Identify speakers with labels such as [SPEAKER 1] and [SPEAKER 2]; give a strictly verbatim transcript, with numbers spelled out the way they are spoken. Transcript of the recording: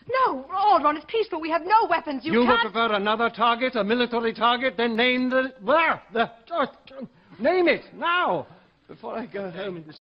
[SPEAKER 1] No, Alderaan, it's peaceful. We have no weapons. You,
[SPEAKER 2] you
[SPEAKER 1] can't...
[SPEAKER 2] would prefer another target, a military target? Then name the... Where? The... Name it, now! Before I go home and...